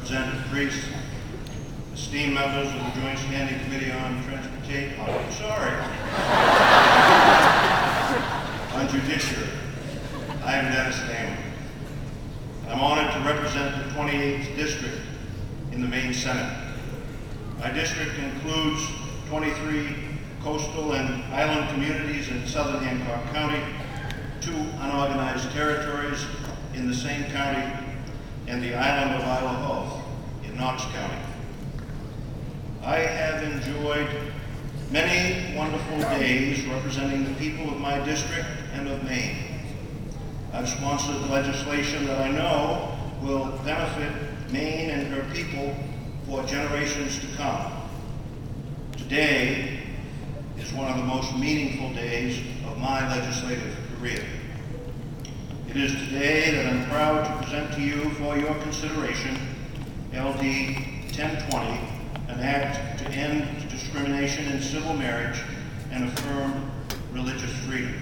Representative Priest, esteemed members of the Joint Standing Committee on Transportation, on Judiciary. I am Dennis Damon. I'm honored to represent the 28th District in the Maine Senate. My district includes 23 coastal and island communities in Southern Hancock County, 2 unorganized territories in the same county, and the island of Haute in Knox County. I have enjoyed many wonderful days representing the people of my district and of Maine. I've sponsored legislation that I know will benefit Maine and her people for generations to come. Today is one of the most meaningful days of my legislative career. It is today that I'm proud to present to you for your consideration LD 1020, an act to end discrimination in civil marriage and affirm religious freedom.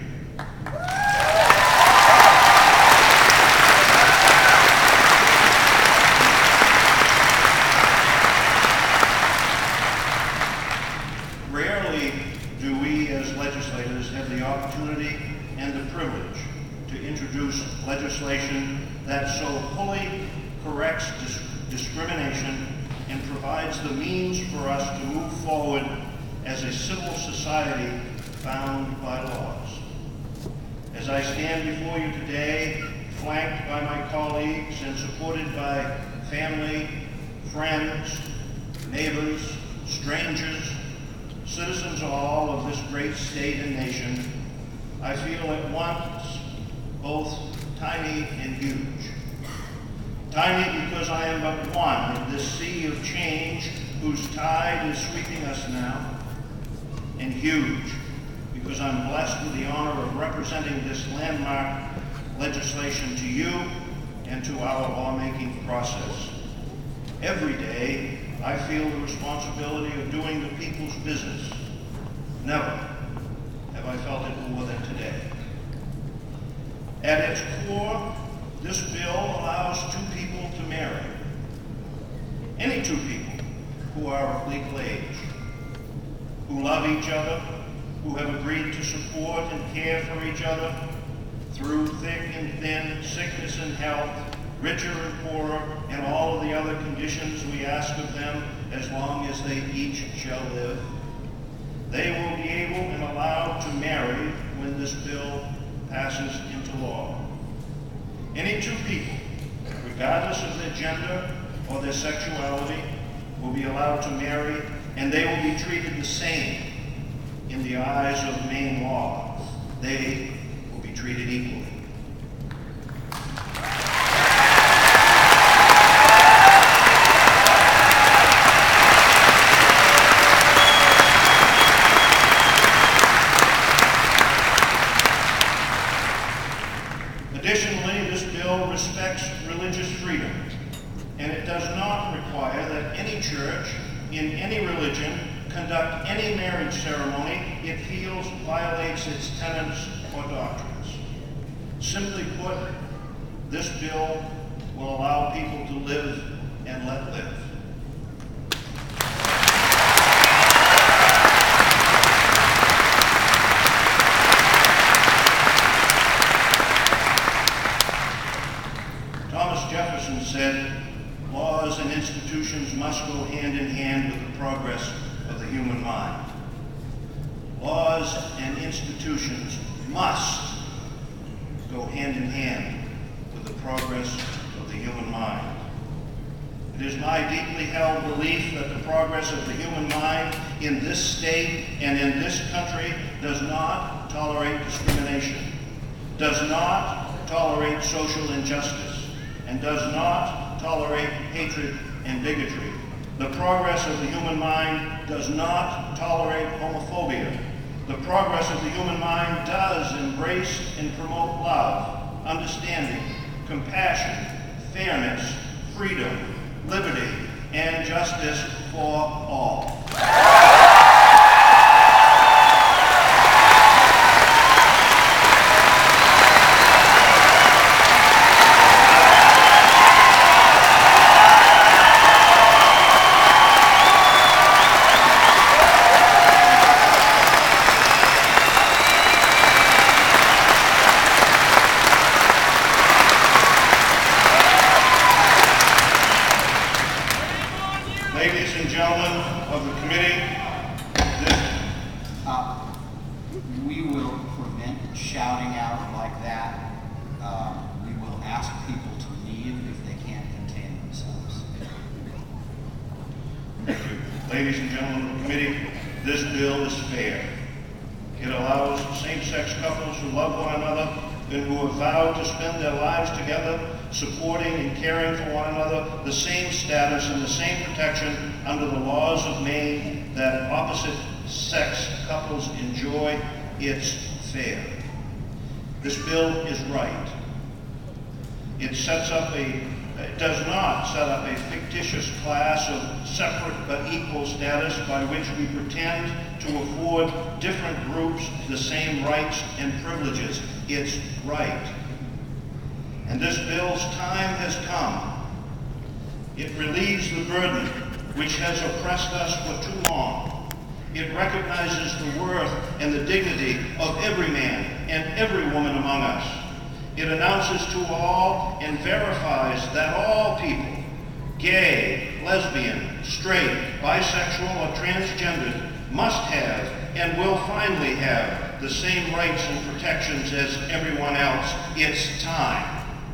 Rarely do we as legislators have the opportunity and the privilege to introduce legislation that so fully corrects discrimination and provides the means for us to move forward as a civil society bound by laws. As I stand before you today, flanked by my colleagues and supported by family, friends, neighbors, strangers, citizens all of this great state and nation, I feel at once both tiny and huge. Tiny because I am but one in this sea of change whose tide is sweeping us now, and huge because I'm blessed with the honor of representing this landmark legislation to you and to our lawmaking process. Every day, I feel the responsibility of doing the people's business. Never have I felt it more than today. At its core, this bill allows 2 people to marry. Any 2 people who are of legal age, who love each other, who have agreed to support and care for each other through thick and thin, sickness and health, richer and poorer, and all of the other conditions we ask of them as long as they each shall live. They will be able and allowed to marry when this bill passes into law. Any 2 people, regardless of their gender or their sexuality, will be allowed to marry, and they will be treated the same in the eyes of Maine law. They will be treated equally. Additionally, this bill respects religious freedom, and it does not require that any church in any religion conduct any marriage ceremony it feels violates its tenets or doctrines. Simply put, this bill will allow people to live and let live. Jefferson said, laws and institutions must go hand in hand with the progress of the human mind. Laws and institutions must go hand in hand with the progress of the human mind. It is my deeply held belief that the progress of the human mind in this state and in this country does not tolerate discrimination, does not tolerate social injustice, and does not tolerate hatred and bigotry. The progress of the human mind does not tolerate homophobia. The progress of the human mind does embrace and promote love, understanding, compassion, fairness, freedom, liberty, and justice for all. Ladies and gentlemen of the committee, we will prevent shouting out like that. We will ask people to leave if they can't contain themselves. Thank you. Ladies and gentlemen of the committee, this bill is fair. It allows same-sex couples who love one another and who have vowed to spend their lives together, supporting and caring for one another, the same status and the same protection under the laws of Maine that opposite-sex couples enjoy. It's fair. This bill is right. It does not set up a fictitious class of separate but equal status by which we pretend to afford different groups the same rights and privileges. It's right. And this bill's time has come. It relieves the burden which has oppressed us for too long. It recognizes the worth and the dignity of every man and every woman among us. It announces to all and verifies that all people, gay, lesbian, straight, bisexual, or transgendered, must have and will finally have the same rights and protections as everyone else. It's time.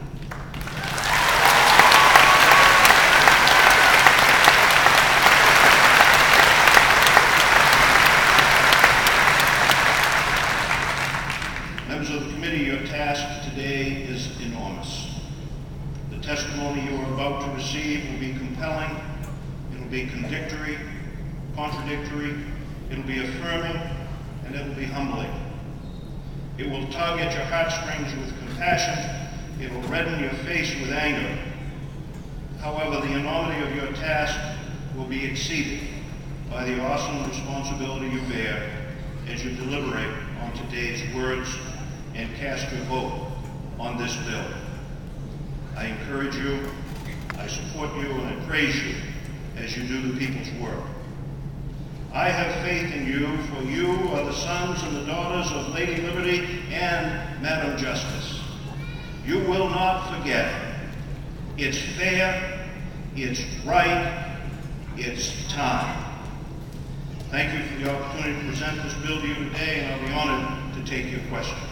Members of the committee, your task today is enormous. The testimony you are about to receive will be compelling, it will be contradictory, it will be affirming, and it will be humbling. It will tug at your heartstrings with compassion, it will redden your face with anger. However, the enormity of your task will be exceeded by the awesome responsibility you bear as you deliberate on today's words and cast your vote on this bill. I encourage you, I support you, and I praise you as you do the people's work. I have faith in you, for you are the sons and the daughters of Lady Liberty and Madam Justice. You will not forget. It's fair, it's right, it's time. Thank you for the opportunity to present this bill to you today, and I'll be honored to take your questions.